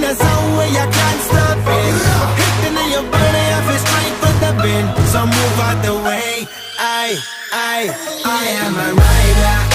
the zone where you can't stop it. Hitting in your body, I feel straight for the bin. So move out the way. I am a rider.